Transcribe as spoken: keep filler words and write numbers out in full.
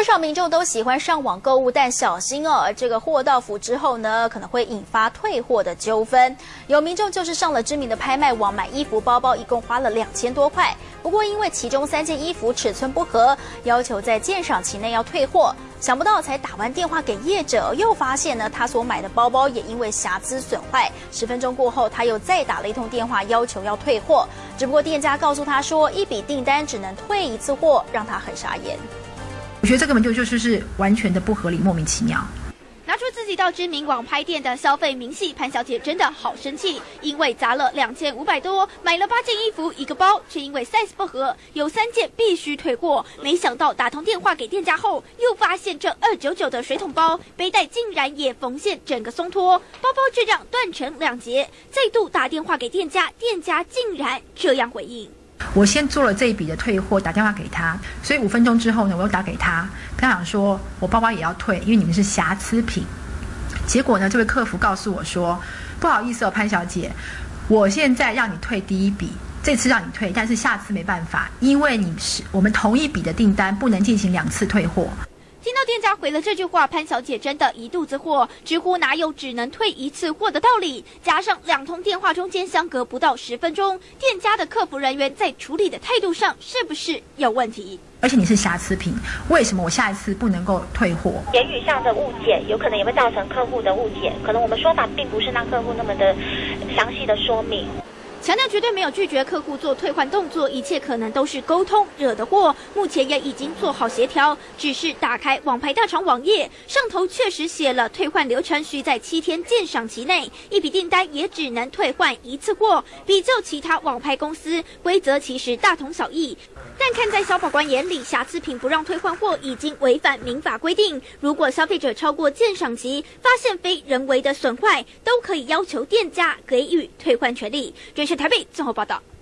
少民众都喜欢上网购物，但小心哦，这个货到府之后呢，可能会引发退货的纠纷。有民众就是上了知名的拍卖网买衣服、包包，一共花了两千多块。不过因为其中三件衣服尺寸不合，要求在鉴赏期内要退货。想不到才打完电话给业者，又发现呢，他所买的包包也因为瑕疵损坏。十分钟过后，他又再打了一通电话，要求要退货。只不过店家告诉他说，一笔订单只能退一次货，让他很傻眼。 我觉得这根本就就是是完全的不合理，莫名其妙。 拿出自己到知名网拍店的消费明细，潘小姐真的好生气，因为砸了两千五百多，买了八件衣服一个包，却因为 size 不合，有三件必须退货。没想到打通电话给店家后，又发现这二九九的水桶包背带竟然也缝线整个松脱，包包就这样断成两截。再度打电话给店家，店家竟然这样回应。 我先做了这一笔的退货，打电话给他，所以五分钟之后呢，我又打给他，跟他讲说我包包也要退，因为你们是瑕疵品。结果呢，这位客服告诉我说，不好意思哦，潘小姐，我现在让你退第一笔，这次让你退，但是下次没办法，因为你是我们同一笔的订单不能进行两次退货。 听到店家回了这句话，潘小姐真的一肚子火，直呼哪有只能退一次货的道理？加上两通电话中间相隔不到十分钟，店家的客服人员在处理的态度上是不是有问题？ 而且你是瑕疵品，为什么我下一次不能够退货？ 言语上的误解，有可能也会造成客户的误解，可能我们说法并不是让客户那么的详细的说明。 强调绝对没有拒绝客户做退换动作，一切可能都是沟通惹的祸。目前也已经做好协调，只是打开网拍大厂网页，上头确实写了退换流程需在七天鉴赏期内，一笔订单也只能退换一次货。比较其他网拍公司，规则其实大同小异。但看在消保官眼里，瑕疵品不让退换货已经违反民法规定。如果消费者超过鉴赏期，发现非人为的损坏，都可以要求店家给予退换权利。这是台北综合报道。